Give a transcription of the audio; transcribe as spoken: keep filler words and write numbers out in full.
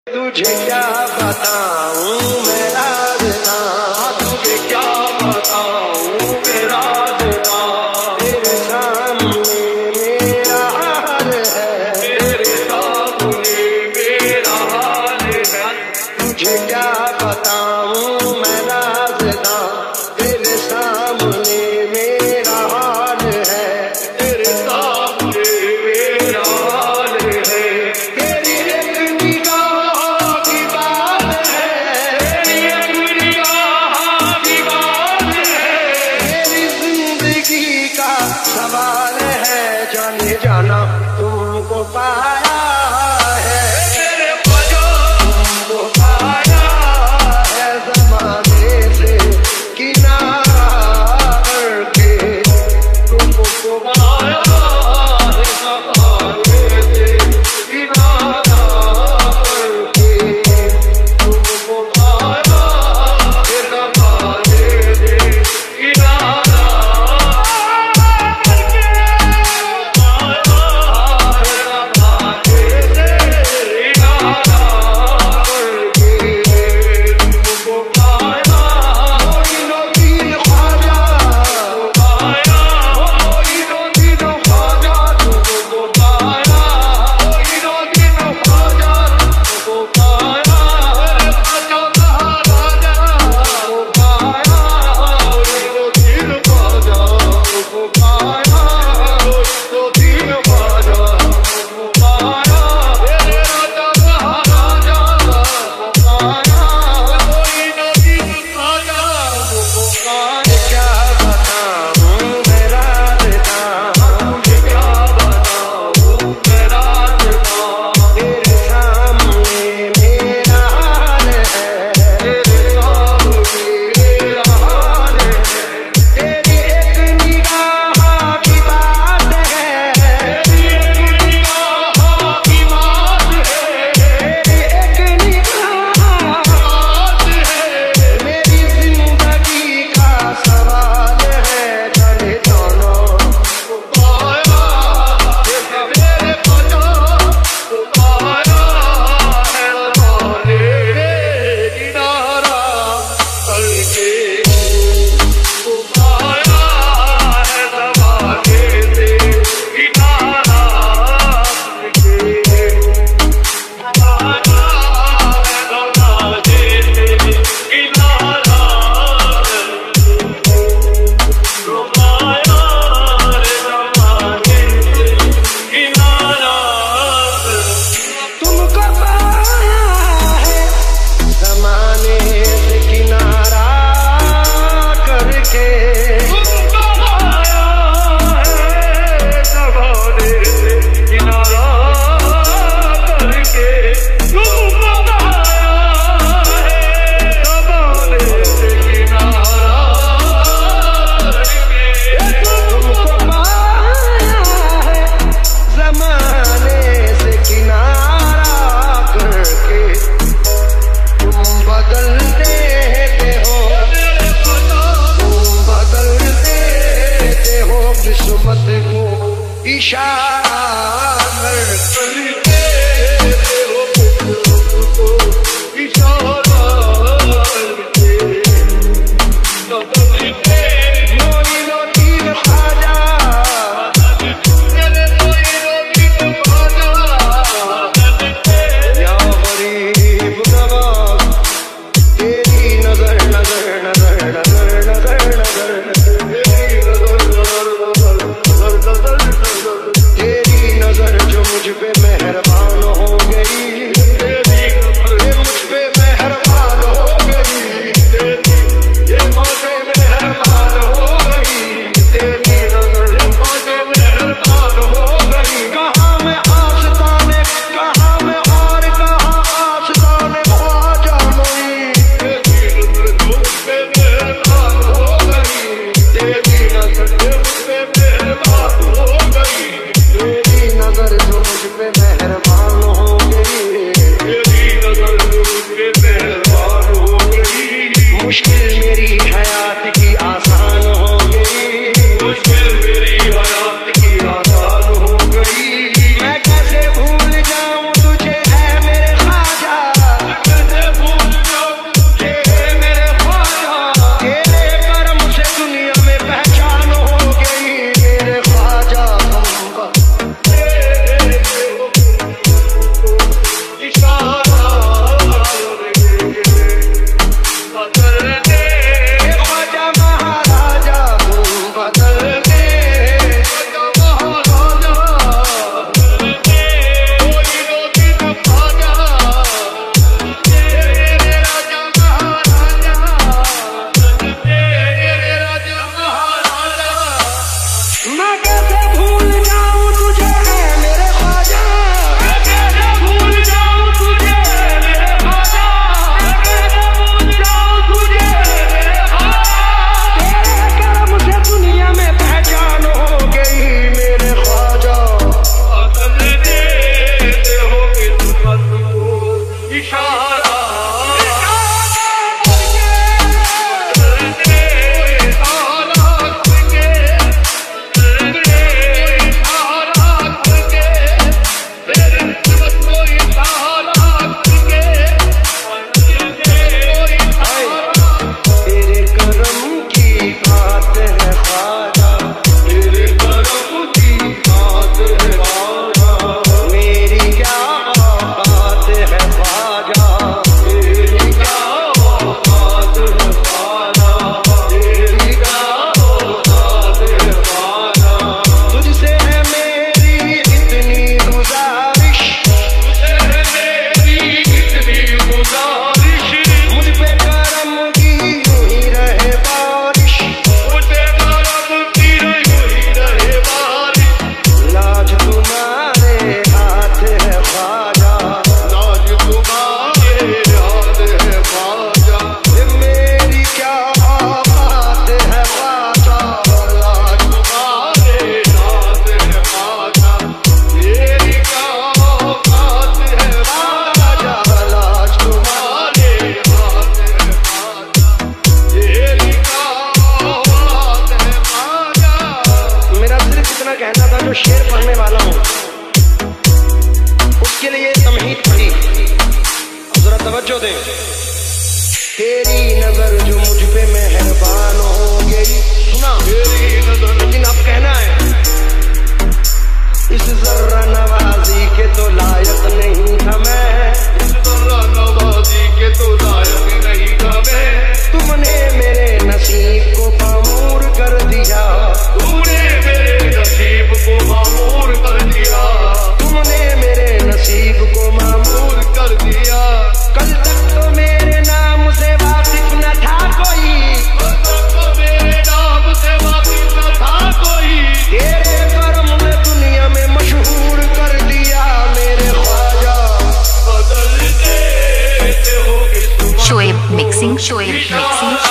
तुझे क्या बताऊं मैं राज़ना, तुझे क्या बताऊं मैं राज़ना, तेरे सामने मेरा हाल है, तेरे सामने मेरा हाल है। तुझे क्या बताऊं मैं राज़ना, तेरे सामने मेरा हाल है, तेरे सामने मेरा हाल है। तेरी एक निगाह की बात है, तेरी एक निगाह की बात है, मेरी जिंदगी का सवाल है। जाने जाना तुमको पाया है, तेरे वजह तुमको पाया है, ज़माने से किनारा करके तुमको पाया है, ज़माने से किनारा करके तुमको पाया है, ज़माने से किनारा करके तुम बदल तवज्जो दे। तेरी नजर जो मुझ पे मेहरबान हो गई, सुना तेरी नजर, लेकिन अब कहना है इस जर्रा नवाजी के तो लायक नहीं था मैं, इस जर्रा नवाजी के तो लायक नहीं था मैं। तुमने मेरे नसीब को मामूर कर दिया, तुमने मेरे नसीब को मामूर कर दिया, तुमने मेरे नसीब को मामूर कर दिया। कल तक तो मेरे नाम से वाकिफ न था कोई, कल तक तो मेरे नाम से वाकिफ न था कोई, तेरे कर्म ने दुनिया में मशहूर कर दिया। मेरे ख्वाजा बदल देते हो। Shoaib mixing, Shoaib mixing.